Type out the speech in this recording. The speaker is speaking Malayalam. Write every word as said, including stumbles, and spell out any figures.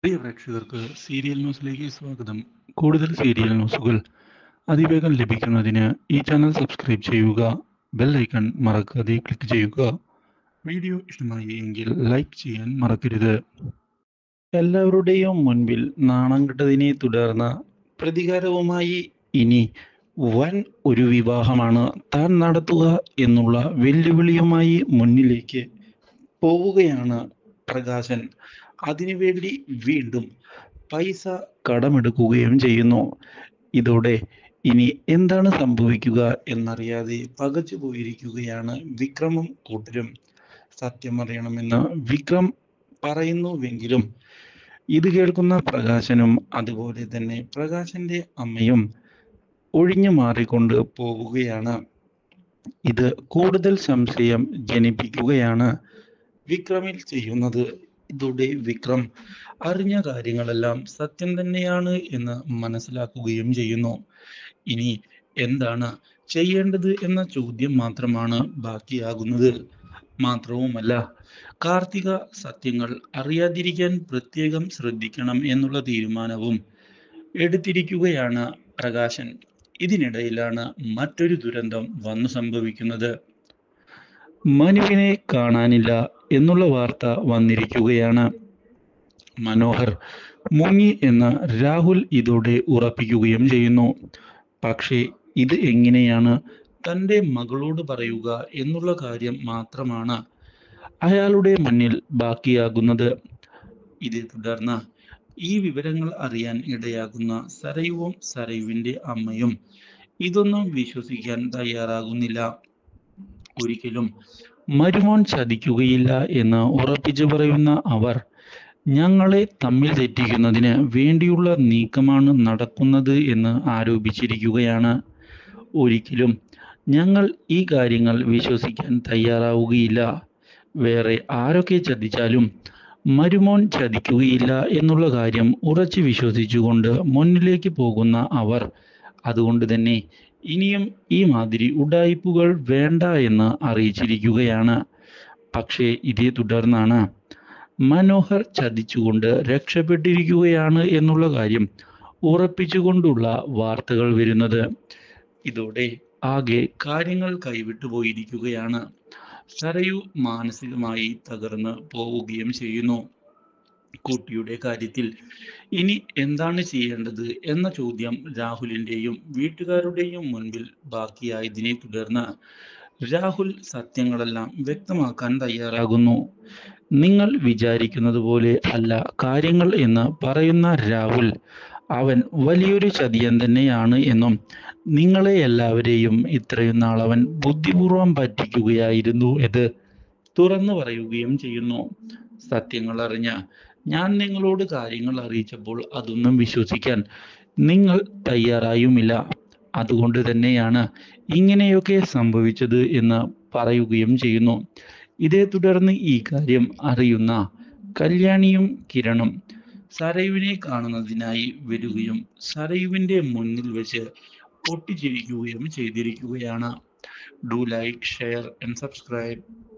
പ്രിയ പ്രേക്ഷകർക്ക് സീരിയൽ ന്യൂസിലേക്ക് സ്വാഗതം. കൂടുതൽ സീരിയൽ ന്യൂസുകൾ അതിവേഗം ലഭിക്കുന്നതിന് ഈ ചാനൽ സബ്സ്ക്രൈബ് ചെയ്യുക. ബെൽ ഐക്കൺ മറക്കാതെ ക്ലിക്ക് ചെയ്യുക. വീഡിയോ ഇഷ്ടമായി എങ്കിൽ ലൈക്ക് ചെയ്യാൻ മറക്കരുത്. എല്ലാവരുടെയും മുൻപിൽ നാണം കെട്ടതിനെ തുടർന്ന് പ്രതികാരവുമായി ഇനി വൻ ഒരു വിവാഹമാണ് താൻ നടത്തുക എന്നുള്ള വെല്ലുവിളിയുമായി മുന്നിലേക്ക് പോവുകയാണ് പ്രകാശൻ. അതിനുവേണ്ടി വീണ്ടും പൈസ കടമെടുക്കുകയും ചെയ്യുന്നു. ഇതോടെ ഇനി എന്താണ് സംഭവിക്കുക എന്നറിയാതെ പകച്ചു പോയിരിക്കുകയാണ് വിക്രമും കൂട്ടരും. സത്യം അറിയണമെന്ന് വിക്രം പറയുന്നുവെങ്കിലും ഇത് കേൾക്കുന്ന പ്രകാശനും അതുപോലെ തന്നെ പ്രകാശന്റെ അമ്മയും ഒഴിഞ്ഞു മാറിക്കൊണ്ട് പോവുകയാണ്. ഇത് കൂടുതൽ സംശയം ജനിപ്പിക്കുകയാണ് വിക്രമിൽ ചെയ്യുന്നത്. ഇതോടെ വിക്രം അറിഞ്ഞ കാര്യങ്ങളെല്ലാം സത്യം തന്നെയാണ് എന്ന് മനസ്സിലാക്കുകയും ചെയ്യുന്നു. ഇനി എന്താണ് ചെയ്യേണ്ടത് എന്ന ചോദ്യം മാത്രമാണ് ബാക്കിയാകുന്നത്. മാത്രവുമല്ല, കാർത്തിക സത്യങ്ങൾ അറിയാതിരിക്കാൻ പ്രത്യേകം ശ്രദ്ധിക്കണം എന്നുള്ള തീരുമാനവും എടുത്തിരിക്കുകയാണ് പ്രകാശൻ. ഇതിനിടയിലാണ് മറ്റൊരു ദുരന്തം വന്നു സംഭവിക്കുന്നത്. മനുവിനെ കാണാനില്ല എന്നുള്ള വാർത്ത വന്നിരിക്കുകയാണ്. മനോഹർ മുങ്ങി എന്ന് രാഹുൽ ഇതോടെ ഉറപ്പിക്കുകയും ചെയ്യുന്നു. പക്ഷേ ഇത് എങ്ങനെയാണ് തൻ്റെ മകളോട് പറയുക എന്നുള്ള കാര്യം മാത്രമാണ് അയാളുടെ മുന്നിൽ ബാക്കിയാകുന്നത്. ഇതേ തുടർന്ന് ഈ വിവരങ്ങൾ അറിയാൻ ഇടയാകുന്ന സരയുവും സരയുവിൻ്റെ അമ്മയും ഇതൊന്നും വിശ്വസിക്കാൻ തയ്യാറാകുന്നില്ല. ഒരിക്കലും മരുമോൻ ചതിക്കുകയില്ല എന്ന് ഉറപ്പിച്ചു പറയുന്ന അവർ ഞങ്ങളെ തമ്മിൽ തെറ്റിക്കുന്നതിന് വേണ്ടിയുള്ള നീക്കമാണ് നടക്കുന്നത് എന്ന് ആരോപിച്ചിരിക്കുകയാണ്. ഒരിക്കലും ഞങ്ങൾ ഈ കാര്യങ്ങൾ വിശ്വസിക്കാൻ തയ്യാറാവുകയില്ല. വേറെ ആരൊക്കെ ചതിച്ചാലും മരുമോൻ ചതിക്കുകയില്ല എന്നുള്ള കാര്യം ഉറച്ചു വിശ്വസിച്ചുകൊണ്ട് മുന്നിലേക്ക് പോകുന്ന അവർ അതുകൊണ്ട് തന്നെ ഇനിയും ഈ മാതിരി ഉഡായിപ്പുകൾ വേണ്ട എന്ന് അറിയിച്ചിരിക്കുകയാണ്. പക്ഷേ ഇതേ തുടർന്നാണ് മനോഹർ ചതിച്ചുകൊണ്ട് രക്ഷപ്പെട്ടിരിക്കുകയാണ് എന്നുള്ള കാര്യം ഉറപ്പിച്ചുകൊണ്ടുള്ള വാർത്തകൾ വരുന്നത്. ഇതോടെ ആകെ കാര്യങ്ങൾ കൈവിട്ടു പോയിരിക്കുകയാണ്. സരയു മാനസികമായി തകർന്ന് പോവുകയും ചെയ്യുന്നു. കുട്ടിയുടെ കാര്യത്തിൽ ഇനി എന്താണ് ചെയ്യേണ്ടത് എന്ന ചോദ്യം രാഹുലിൻ്റെയും വീട്ടുകാരുടെയും മുൻപിൽ ബാക്കിയായതിനെ തുടർന്ന് രാഹുൽ സത്യങ്ങളെല്ലാം വ്യക്തമാക്കാൻ തയ്യാറാകുന്നു. നിങ്ങൾ വിചാരിക്കുന്നത് പോലെ അല്ല കാര്യങ്ങൾ എന്ന് പറയുന്ന രാഹുൽ അവൻ വലിയൊരു ചതിയൻ തന്നെയാണ് എന്നും നിങ്ങളെ എല്ലാവരെയും ഇത്രയും നാൾ അവൻ ബുദ്ധിപൂർവം പറ്റിക്കുകയായിരുന്നു എന്ന് തുറന്നു പറയുകയും ചെയ്യുന്നു. സത്യങ്ങൾ അറിഞ്ഞ ഞാൻ നിങ്ങളോട് കാര്യങ്ങൾ അറിയിച്ചപ്പോൾ അതൊന്നും വിശ്വസിക്കാൻ നിങ്ങൾ തയ്യാറായുമില്ല. അതുകൊണ്ട് തന്നെയാണ് ഇങ്ങനെയൊക്കെ സംഭവിച്ചത് എന്ന് പറയുകയും ചെയ്യുന്നു. ഇതേ തുടർന്ന് ഈ കാര്യം അറിയുന്ന കല്യാണിയും കിരണും സരയുവിനെ കാണുന്നതിനായി വരികയും സരയുവിൻ്റെ മുന്നിൽ വെച്ച് പൊട്ടിച്ചിരിക്കുകയും ചെയ്തിരിക്കുകയാണ്. Do like, share and subscribe.